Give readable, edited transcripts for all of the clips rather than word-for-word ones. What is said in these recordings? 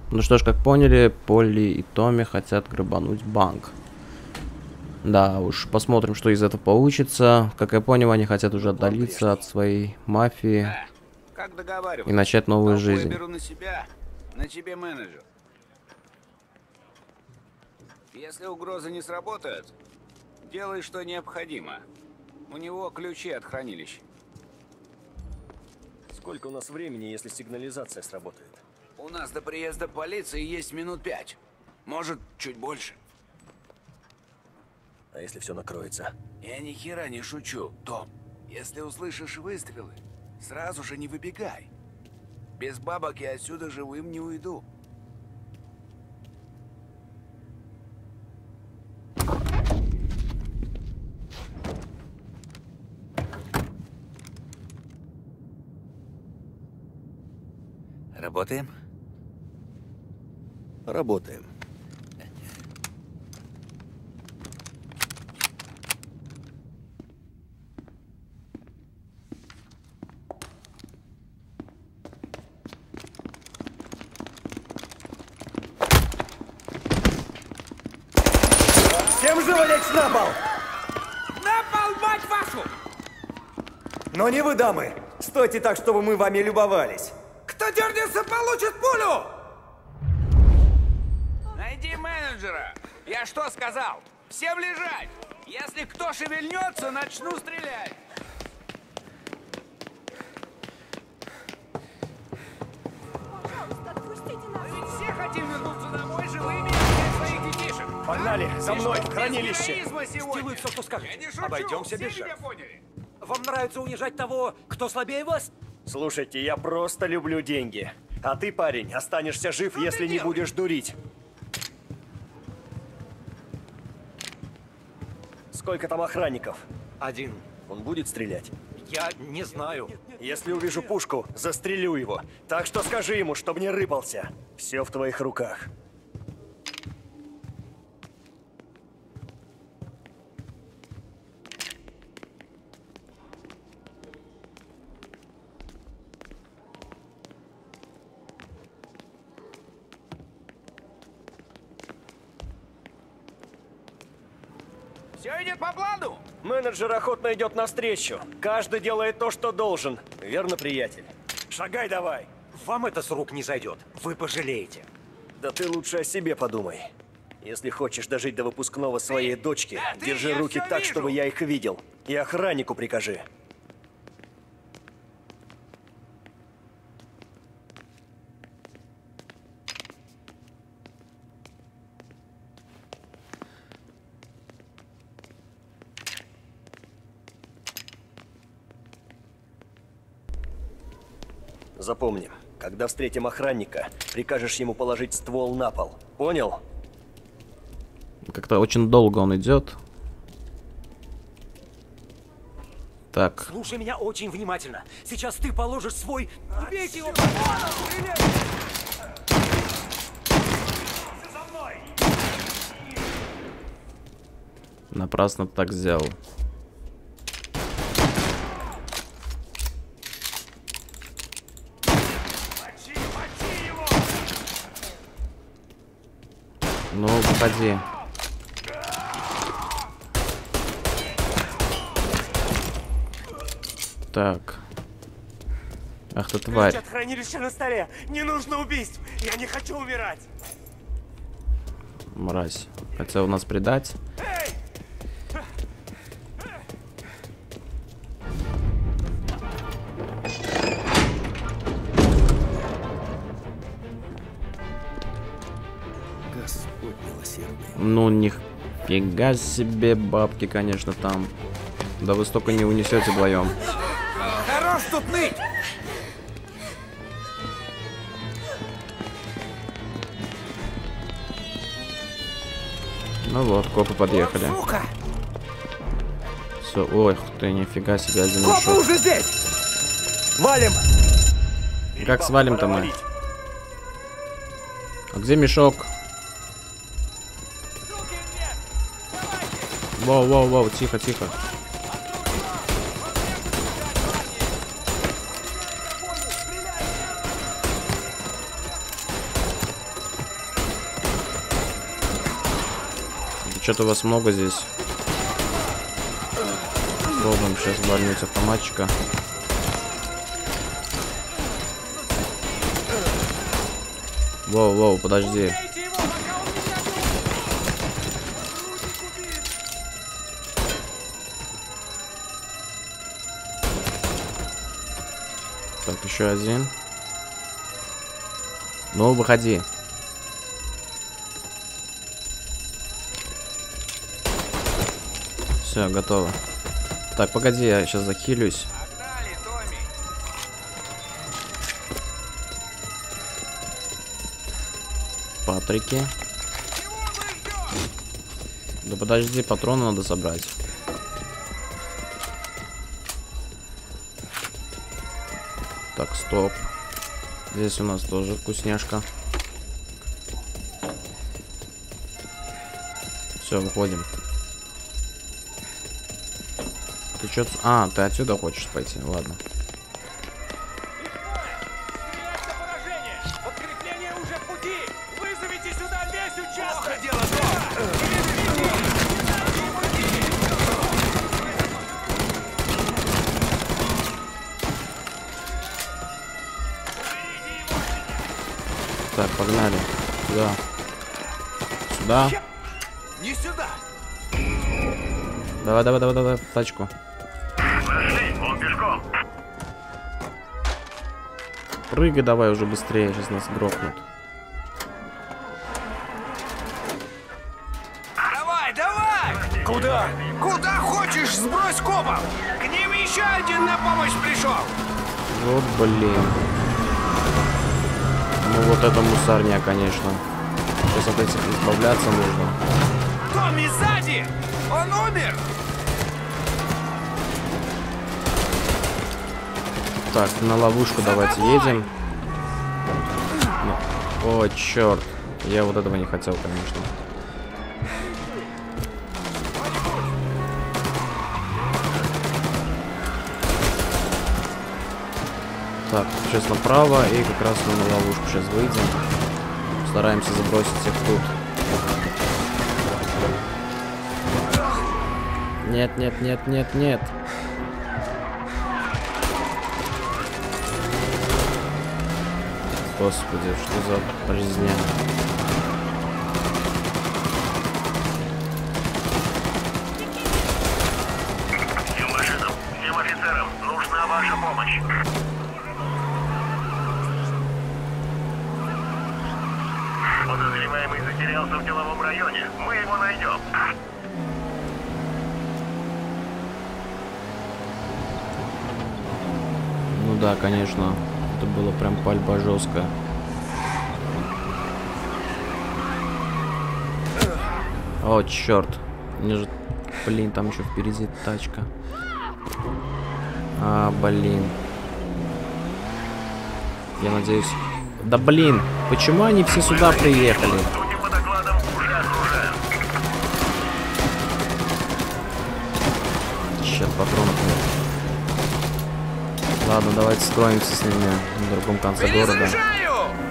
Ну что ж, как поняли, Полли и Томми хотят грабануть банк. Да, уж посмотрим, что из этого получится. Как я понял, они хотят уже отдалиться от своей мафии Как и договаривались? начать новую Толпу я жизнь. беру на себя, на тебе менеджер. Если угрозы не сработают, делай, что необходимо. У него ключи от хранилища. Сколько у нас времени, если сигнализация сработает? У нас до приезда полиции есть минут 5. Может, чуть больше. А если все накроется? Я ни хера не шучу, Том. Если услышишь выстрелы, сразу же не выбегай. Без бабок я отсюда живым не уйду. Работаем? Работаем. Всем живо лечь на пол! На пол, мать вашу! Но не вы, дамы! Стойте так, чтобы мы вами любовались! Кто дернется, получит пулю! Найди менеджера! Я что сказал? Всем лежать! Если кто шевельнется, начну стрелять! Пожалуйста, отпустите нас! Мы ведь все хотим вернуться домой живыми и взять своих детишек! Погнали, за мной, в Без хранилище! героизма сегодня. Сделаю все, что скажете. Я не шучу, Обойдемся все без меня жертв. поняли. Вам нравится унижать того, кто слабее вас? Слушайте, я просто люблю деньги. А ты, парень, останешься жив, Что если ты не делаешь? будешь дурить. Сколько там охранников? Один. Он будет стрелять? Я не знаю. Если увижу пушку, застрелю его. Так что скажи ему, чтобы не рыпался. Все в твоих руках. Все идет по плану? Менеджер охотно идет навстречу. Каждый делает то, что должен. Верно, приятель? Шагай давай. Вам это с рук не зайдет. Вы пожалеете. Да ты лучше о себе подумай. Если хочешь дожить до выпускного своей дочки, да, ты, держи я руки всё так, вижу. чтобы я их видел. И охраннику прикажи. Запомни, когда встретим охранника, прикажешь ему положить ствол на пол. Понял? Как-то очень долго он идет. Так, Слушай меня очень внимательно. Сейчас ты положишь свой... Бейте его! напрасно ты так сделал. Ну, выходи. Так. Ах ты тварь. Ключ от хранилища на столе. Не нужно убийств. Я не хочу умирать. Мразь. Хотел нас предать. Господь милосердный. Ну, нифига себе бабки, конечно, там. Да вы столько не унесете вдвоем. Хорош тут ныть! Ну вот, копы подъехали. Сука! Все, ой, ты, нифига себе, один Копы мешок. уже здесь! Валим! Как свалим-то мы? Пора валить. А где мешок? Воу, тихо, тихо. Что-то вас много здесь. Пробуем сейчас вальнуть автоматчика. Воу, подожди. Так, еще один. Ну, выходи. Все, готово. Так, погоди, я сейчас захилюсь. Погнали, Томми. Патрики. Да подожди, патроны надо собрать. Так, стоп. Здесь у нас тоже вкусняшка. Все, выходим. Ты чё? А, ты отсюда хочешь пойти? Ладно. Подкрепление уже в пути! Вызовите сюда весь участок! Так, погнали. Сюда. Сюда. Не сюда. Давай, в тачку. Пошли, он пешком! Прыгай давай уже быстрее, сейчас нас грохнут. Давай! Куда? Куда хочешь, сбрось копов! К ним еще один на помощь пришел! Вот блин. Ну вот это мусарня, конечно. Сейчас от этих избавляться нужно. Томми сзади! Он умер! Так, на ловушку давайте едем. Ну, о, черт. Я вот этого не хотел, конечно. Так, сейчас направо и как раз мы на ловушку сейчас выйдем. Стараемся забросить их тут. Нет. Господи, что за резня? Всем машинам, всем офицерам, нужна ваша помощь! Подозреваемый затерялся в деловом районе. Мы его найдем. Ну да, конечно. Это было прям пальба жесткая. О, черт. Мне же... Блин, там еще впереди тачка. А, блин. Я надеюсь... Да блин, почему они все сюда приехали? Судя по докладам, уже окружают. Черт, патронов нет. Ладно, давайте строимся с ними на другом конце города. Перезаряжаю!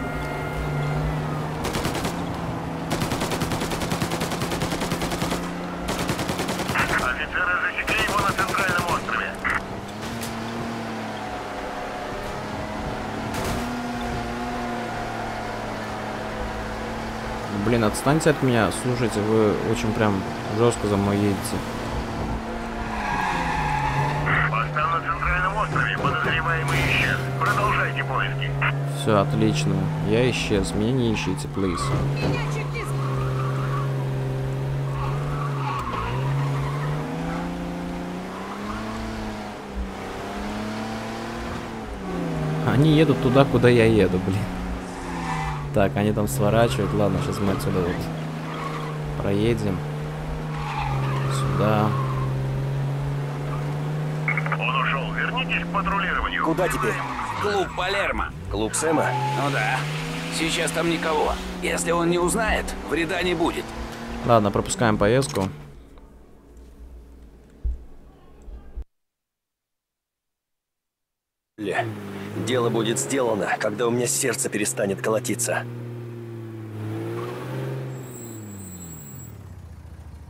Офицеры засекли его на центральном острове. Блин, отстаньте от меня. Слушайте, вы очень прям жестко за мной едете. Постав на центральном острове. Подозреваемый исчез. Продолжайте поиски. Все, отлично. Я исчез. Меня не ищите, плиз. Я чекист. Они едут туда, куда я еду, блин. Так, они там сворачивают. Ладно, сейчас мы отсюда вот проедем. Сюда. Он ушел. Вернитесь к патрулированию. Куда теперь? Клуб Палермо. Клуб Сэма? Ну да. Сейчас там никого. Если он не узнает, вреда не будет. Ладно, пропускаем поездку. Дело будет сделано, когда у меня сердце перестанет колотиться.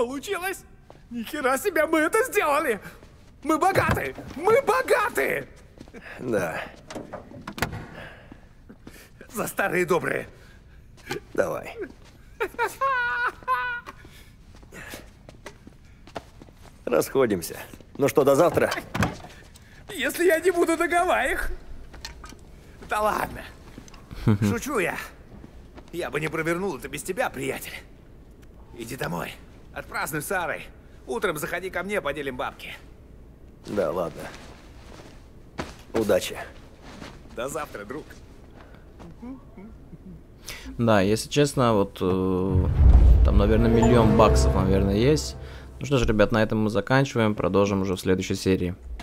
Получилось? Ни хера себе, мы это сделали! Мы богаты! Мы богаты! Да, За старые добрые. давай. Расходимся. Ну что, до завтра? Если я не буду на Гавайях. Да ладно. Шучу я. Я бы не провернул это без тебя, приятель. Иди домой. Отпразднуй с Сарой. Утром заходи ко мне, поделим бабки. Да, ладно. Удачи. До завтра, друг. Да, если честно, вот там, наверное, $1 000 000 наверное, есть. Ну что ж, ребят, на этом мы заканчиваем. Продолжим уже в следующей серии.